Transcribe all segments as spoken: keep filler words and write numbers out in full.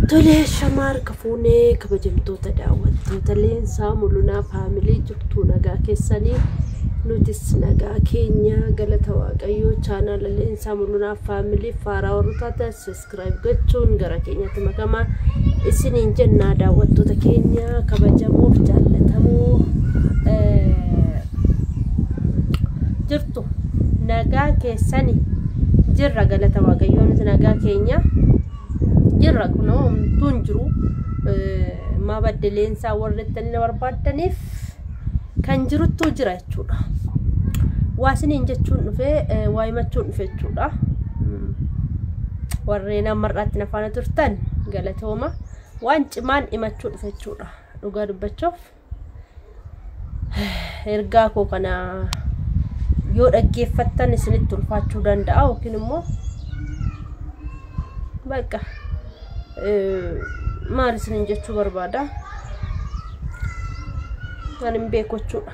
Tole shamar kafuune kabajamtoota daawwattoota leensaa mul'unaa faamilii jirtu nagaa keessanii nutis nagaa keenya galata waaqayyoo chaanala leensaa mul'unaa faamilii faaraa warroota subscribe gochuun gara keenyatti makamaa isiniin jennaa daawwattoota keenya kabajamoof jaallatamoo jirtu nagaa keessanii jirra galata waaqayyoo nuti nagaa keenya jirra kuno tunjuru ma baddeleensa warrettani barbaaddaniif kan jiruttu jira jechuudha waasiniin jechuun dhufe waa himachuun dhufe jechuudha warreen amarratti nafaana turtan galatooma waan cimaan himachuun dhufe jechuudha dhugaa dubbachuuf ergaa koo kana yoo dhaggeeffattan isinitti ulfaachuu danda'a yookiin immoo bakka maal isiniin jechuu barbaada waan beekochuudha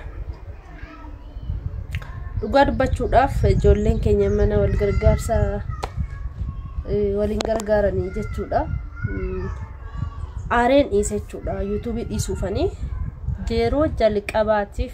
dhugaa dubbachuudhaaf ijoolleen keenya mana wal gargaarsa waliin gargaaranii jechuudha aareen dhiisechuudha YouTube dhiisuufanii yeroo jalqabaatiif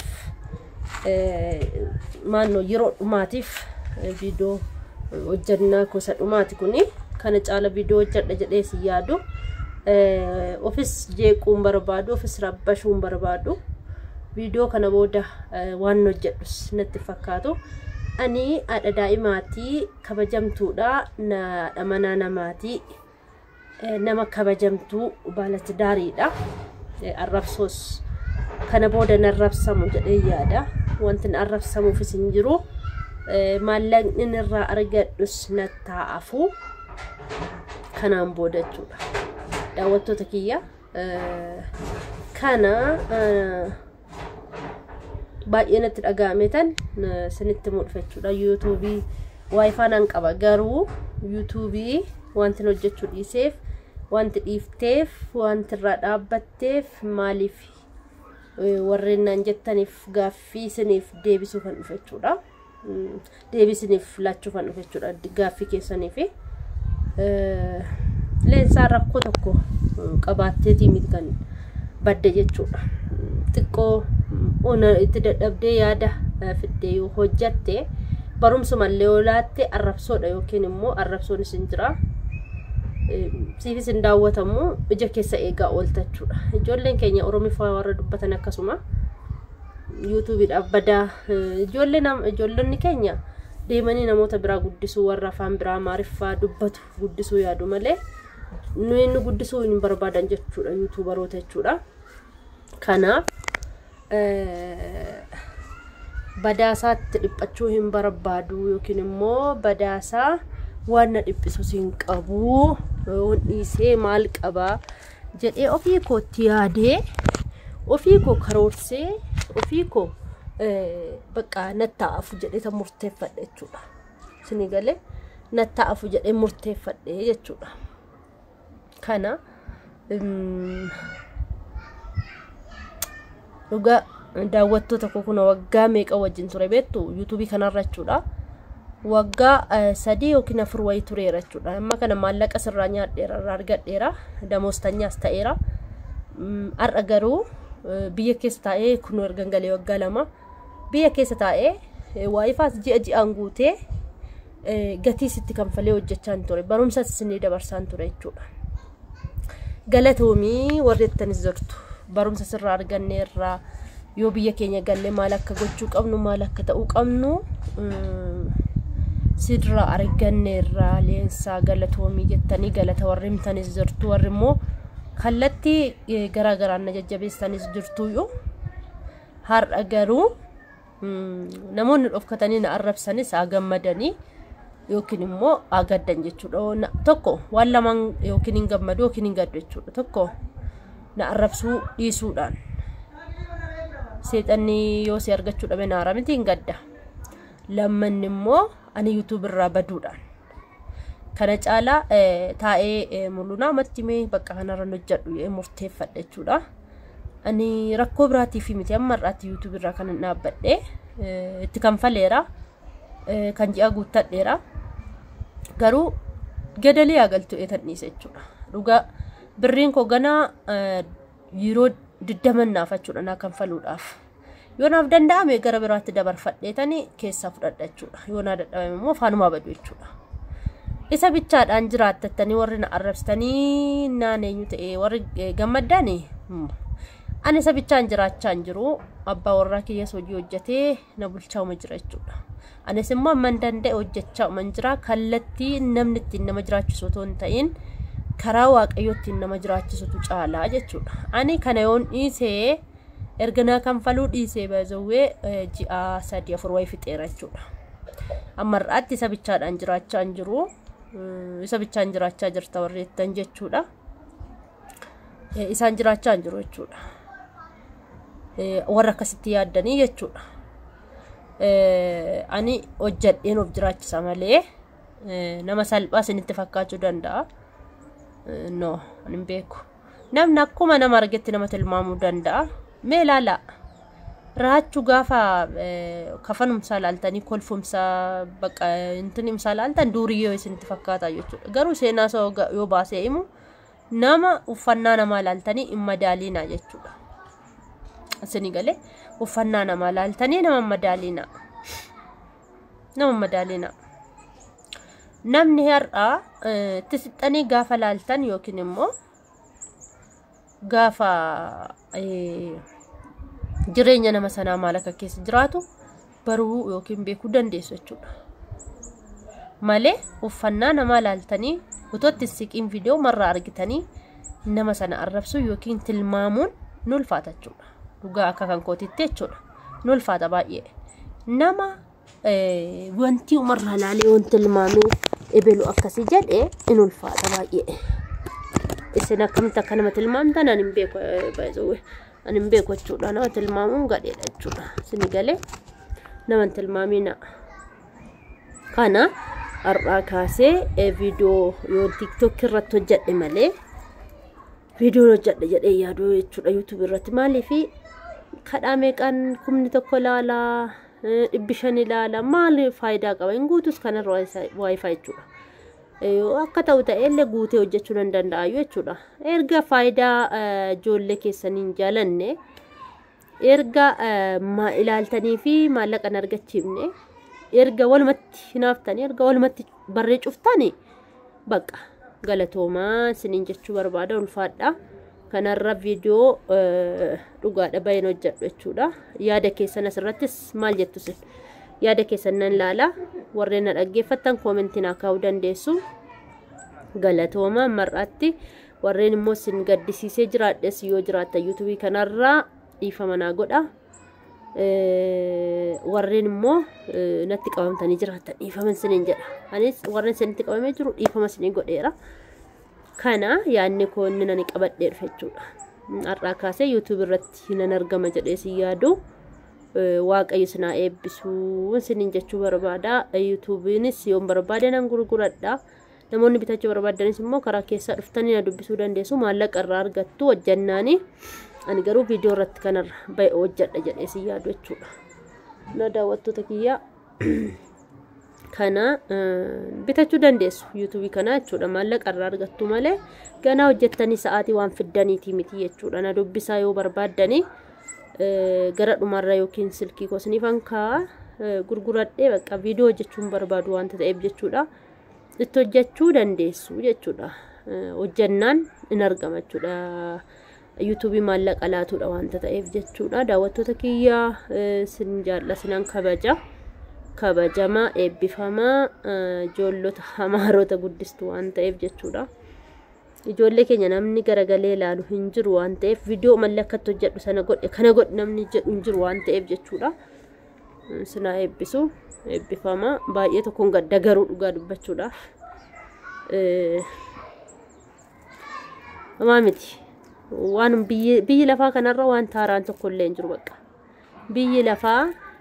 maanno yeroo dhumaatiif viidiyoo hojjannaa gosa dhumaati kuni kana caala viidiyoo hojjadha jedhee si yaadu ofis jeequun barbaadu ofis rabbashuun barbaadu viidiyoo kana booda waan hojjedhus natti fakkaatu ani adda daa'imaatii kabajamtuudha na dhamanaa namaatii nama kabajamtuu baalatti daariidha arrabsoos kana booda narrabsamu jedhee yaada wanti arrabsamuuf isin jiru maallaqni irraa argadhus nattaafu kanaan booda jechuudha daawwattoota kiyya kana baay'ee natti dhagaametan sinitti mudfachuudha YouTube wifi nan qaba garuu YouTube wanti hojjechuu dhiiseef wanti dhiifteef wanti irraa dhaabbatteef maaliif warreen nan jettaniif gaaffii isiniif deebisuu kan dhufechuudha deebisiniif laachuu kan dhufechuudha gaaffii keessaniif leensaa rakkoo tokko qabaatteetii miti kan badde jechuudha xiqqoo ona itti dadhabdee yaada fiddee yoo hojjatte barumsumallee olaatte arrabsoodha yookiin immoo arrabsoon isin jira siifis hin daawwatamu ija keessa eegaa ooltachuudha ijoolleen keenya Oromiifaa warra dubbatan akkasuma YouTube dhaaf badaa ijoolleen ijoollonni keenya deemanii namoota biraa guddisuu warra afaan biraa maariffaa dubbatu guddisuu yaadu malee nuyi nu guddisuu hin barbaadan jechuudha YouTuberoota jechuudha kana badaasaatti dhiphachuu hin barbaadu yookiin immoo badaasaa waan na dhiphisu siin qabu dhiisee maal qaba jedhee ofii kootti yaadee ofii koo karoorsee ofii koo bakka nattaafu jedhee ta murteeffadhe jechuudha sini galee nattaafu jedhee murteeffadhe jechuudha kana dhugaa daawwattoota koo kuna waggaa meeqa wajjin ture beektu YouTube kanarra jechuudha waggaa sadii yookiin afur wayi tureera jechuudha amma kana maallaqa sirraa nyaadheera argadheera damoostanyaas ta'eera har'a garuu biyya keessa taa'ee kun ergan galee waggaa lama biyya keessa taa'ee wifi'aas ji'a ji'aan guutee gatii sitti kanfalee hojjechaa ture barumsas isinii dabarsaan ture jechuudha galatoomii warreettanis jirtu barumsa sirraa arganneerra yoo biyya keenya galle maal akka gochuu qabnu maal akka ta'uu qabnu sidra arganneerra leensaa galatoomii jettanii galata warri himtanis jirtu warri immoo kallatti garaa garaan na jajjabeessanis jirtu yoo har'a garuu namoonni dhofkatanii na arrabsanis agammadanii yookiin immoo agaddan jechuudha tokko waan lamaan yookiin hin gammadu yookiin hin gaddu jechuudha tokko na arrabsuu dhiisuudhaan seexanni yoo si argachuu dhabe naara miti hin gadda lammanni immoo ani YouTube irraa baduudhaan kana caala taa'ee mul'unaa mattimee bakka kanarra hojjedhu murteeffadhe jechuudha ani rakkoo biraatiif miti amma irraatti YouTube irraa kan dhaabbadhe itti kanfaleera kan ji'a guuttadheera garuu gadalii agaltu eetan dhiise jechuudha dhugaa birriin koo ganaa yeroo diddamannaaf jechuudha naa kanfaluudhaaf yoo naaf danda'ame gara biraatti dabarfadheetanii keessaa fudhadha jechuudha yoo naa dadhabame immoo faanuma badu jechuudha isa bichaadhaan jiraattattanii warri na arrabsitanii naan eenyu ta'e warri gammaddaani ani isa bichaan jiraachaan jiru abbaa warraa kiyya hojii hojjetee na bulchaa'uma jira jechuudha anis immoo man danda'e hojjechaa'uma jira kallattii namni ittiin nama jiraachisu otoo hin ta'in karaa waaqayyootti nama jiraachisutu caalaa jechuudha ani kana yoon dhiisee erganaa kanfaluu dhiisee baazawee ji'a sadii afur wayi fixeera jechuudha ammarraatti isa bichaadhaan jiraachaan jiru isa bichaan jiraachaa jirta warreettan jechuudha isaan jiraachaan jiru jechuudha warra akkasitti yaaddanii jechuudha ani hojjedheen of jiraachisa malee nama salphaa isinitti fakkaachuu danda'a no ani beeku namni akkuma nama argetti nama tilmaamuu danda'a mee ilaala raachuu gaafa kafanumsaa laaltanii kolfumsaa baqa intinimsaa laaltan duuriyyoo isinitti fakkaata jechuudha garuu seenaa soo yoo baasee himu nama uffannaa namaa laaltanii imma daaliinaa jechuudha asini galee uffannaa namaa laaltanii nama madaaliina nama madaaliina namni har'a tisixanii gaafa laaltan yookiin immoo gaafa jireenya nama sanaa maal akka keessa jiraatu baruu yookiin beekuu dandeessu jechuudha malee uffannaa namaa laaltanii utootti siqiin viidiyoo marraa argitanii nama sana arrabsuu yookiin tilmaamuun nulfaata jechuudha dhugaa akka kan kootitti jechuudha nulfaata baay'ee nama wanti umarraa laalee on tilmaamee ebelu akkasii jedhee inulfaata baay'ee isin akkamitti akka nama tilmaamtan ani hin beeku baay'ee ani hin beeku jechuudha nama tilmaamuun gadheedha jechuudha isin galee nama tilmaamina kana har'aa kaasee viidiyoo yoo TikTok irratti hojjedhe malee viidiyoo hojjedhe jedhee yaaduu jechuudha YouTube irratti maaliifi kadhaa meeqaan kumni tokko ilaalaa dhibbi shan ilaalaa maali faayidaa qaba hin guutus kanarra wifi jechuudha akka ta'u ta'ellee guutee hojjechuu nan danda'a jechuudha erga faayidaa ijoollee keessaniin jaalanne erga ma ilaaltanii fi maallaqan argachiifne erga walumatti hinaaftanii erga walumatti barree cuftanii baqa galatoomaa isiniin jechuu barbaada ulfaadha kanarra viidiyoo dhugaadha baay'een hojjedhu jechuudha yaada keessan asirrattis maal jettu sin yaada keessan nan laala warreen na dhaggeeffattan koomentii naa kaa'uu dandeessu galatoomaa mar'aatti warreen immoo sin gaddisiisee jiraadhes yoo jiraata YouTube kanarra dhiifama naa godha warreen immoo natti qabamtanii jiraatan dhiifama isiniin jedha anis warreen isinitti qabamee jiru dhiifama isinii godheera kana yaanni koonni nani qabadhee dhufe jechuudha har'aa kaasee YouTube irratti nan argama jedhee si yaadu waaqayyo sinaa eebbisuu isiniin jechuu barbaada YouTubenis yoo barbaade nan gurguradha namoonni bitachuu barbaadanis immoo karaa keessaa dhuftanii na dubbisuu dandeessu maallaqa irraa argattu hojjannaani ani garuu viidiyoo irratti kanarra baay'ee hojjedha jedhee si yaadu jechuudha na daawwattoota kiyya kana bitachuu dandeessu YouTube kana jechuudha maallaqa irraa argattu malee ganaa hojjettanii sa'aatii waan fiddaniitii miti jechuudha na dubbisaa yoo barbaadanii gara dhumarra yookiin silkii kosniifan kaa gurguradhee baqa viidiyoo hojjechuun barbaadu wanta ta'eef jechuudha itti hojjechuu dandeessu jechuudha hojjannaan in argama jechuudha YouTube maallaqa laatuudha wanta ta'eef jechuudha daawwattoota kiyya sin jaalla sinan kabaja kabajama eebbifama ijoollota hamaarota guddistu waan ta'eef jechuudha ijoollee keenya namni garagalee ilaalu hin jiru waan ta'eef viidiyoo mallakkatti hojjedhu sana godhe kana godhe namni jedhu hin jiru waan ta'eef jechuudha sina eebbisu eebbifama baay'ee tokkoon gadda garuu dhugaa dubbachuudhaaf amaa miti waan biyyi biyyi lafaa kanarra waan taaraan tokko illee hin jiru baqa biyyi lafaa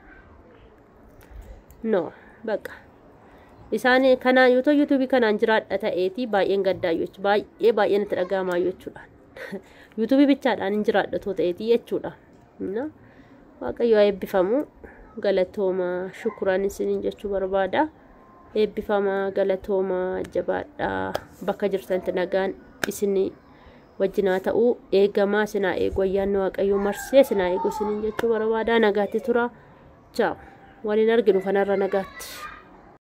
no baqa isaan kana YouTube YouTube kanaan jiraadha ta'eeti baay'een gaddaayyoo baay'ee baay'een itti dhagaamaa jechuudha YouTube bichaadhaan hin jiraadha too ta'eeti jechuudha na waaqayyo eebbifamu galatooma shukuraan isiniin jechuu barbaada eebbifama galatooma jabaadha bakka jirtanitti nagaan isin wajjinaa ta'uu eegamaa sinaa eegu ayyaanni waaqayyoo marsee sinaa eegu sinin jechuu barbaada. Nagaatti tura. Ciao. Waliin arginu kanarra nagaatti.